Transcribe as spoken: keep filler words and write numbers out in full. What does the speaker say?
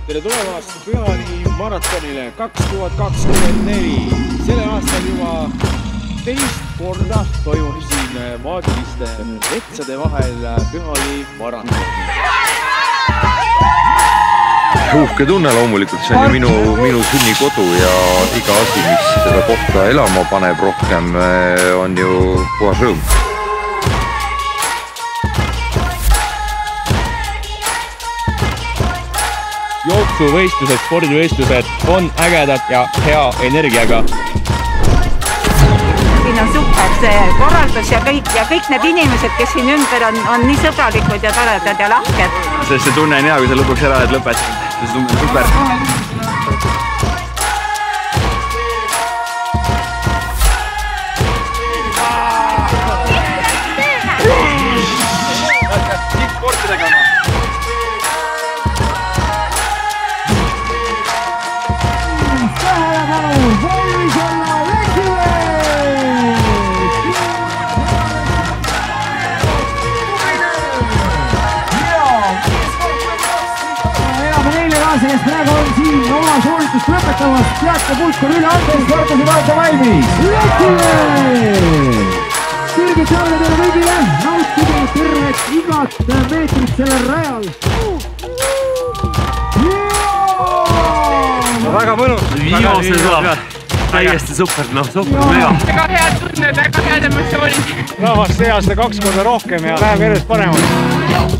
tere tulemast Pühani maratonile kaks tuhat kakskümmend neli. Sellel aastal juba teist korda toimus siin maagiliste metsade vahel Pühani maraton. Uhke tunne loomulikult, see on ju minu, minu sünnikodu ja iga asi, mis seda kohta elama paneb rohkem, on ju puhas rõõm. Jooksuvõistlused, spordivõistlused on ägedad ja hea energiaga. Siin on super see korraldus ja kõik, ja kõik need inimesed, kes siin ümber on, on nii sõbralikud ja toredad ja lahked. Sest see tunne on hea, kui sa lõpuks ära oled lõpetanud. See tunne on super. Kes praegu on siin oma sooritust lõpetamas, teate pulk on üle anda, sportlased olete valmis. Lätile! Kõrged saale teile kõigile, nautige tervet igat meetrit sellel rajal. Väga mõnus. Viimase saab. Täiesti super, noh, super, mega. Väga head tunned, väga head emotsioonid. Rahvast see aasta kaks korda rohkem ja läheb järjest paremaks.